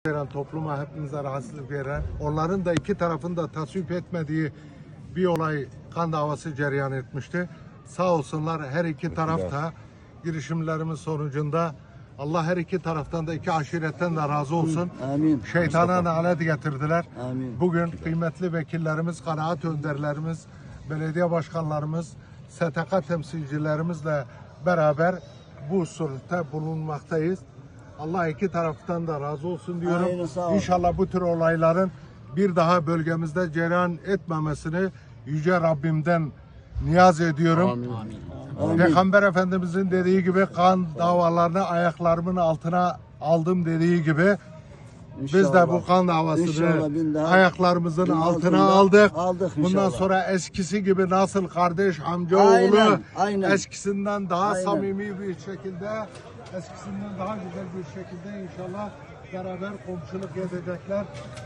veren topluma hepimize rahatsızlık veren, onların da iki tarafın da tasvip etmediği bir olay, kan davası cereyan etmişti. Sağ olsunlar her iki taraf da girişimlerimiz sonucunda Allah her iki taraftan da iki aşiretten de razı olsun. Amin. Şeytana nalet getirdiler. Amin. Bugün kıymetli vekillerimiz, kanaat önderlerimiz, belediye başkanlarımız, STK temsilcilerimizle beraber bu surette bulunmaktayız. Allah iki taraftan da razı olsun diyorum. Aynen, sağ ol. İnşallah bu tür olayların bir daha bölgemizde cereyan etmemesini Yüce Rabbimden niyaz ediyorum. Amin. Peygamber Efendimizin dediği gibi kan davalarını ayaklarımın altına aldım dediği gibi biz de bu kan davasını ayaklarımızın altına aldık. Bundan sonra eskisi gibi nasıl kardeş, amcaoğlu eskisinden daha samimi bir şekilde, eskisinden daha güzel bir şekilde inşallah beraber komşuluk edecekler.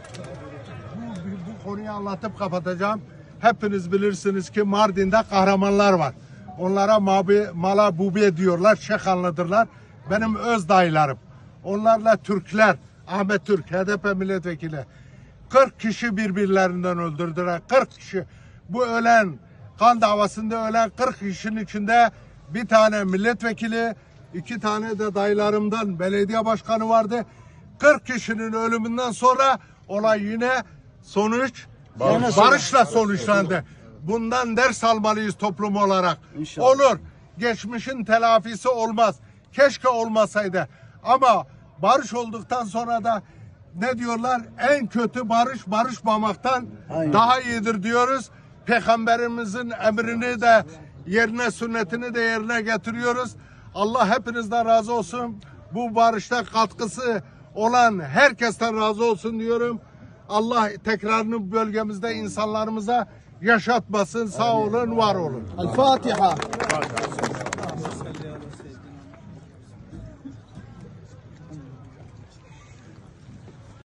Bu konuyu anlatıp kapatacağım. Hepiniz bilirsiniz ki Mardin'de kahramanlar var. Onlara mala bubi diyorlar, şekanlıdırlar. Benim öz dayılarım. Onlarla Türkler, Ahmet Türk, HDP milletvekili. 40 kişi birbirlerinden öldürdüler. 40 kişi. Bu ölen, kan davasında ölen 40 kişinin içinde bir tane milletvekili, 2 tane de dayılarımdan belediye başkanı vardı. 40 kişinin ölümünden sonra olay yine barışla sonuçlandı. Bundan ders almalıyız toplum olarak. İnşallah. Olur. Geçmişin telafisi olmaz. Keşke olmasaydı. Ama barış olduktan sonra da ne diyorlar? En kötü barış barışmamaktan daha iyidir diyoruz. Peygamberimizin emrini de yerine, sünnetini de yerine getiriyoruz. Allah hepinizden razı olsun. Bu barışta katkısı olan herkesten razı olsun diyorum. Allah tekrarını bölgemizde insanlarımıza yaşatmasın. Sağ olun, var olun. El Fatiha.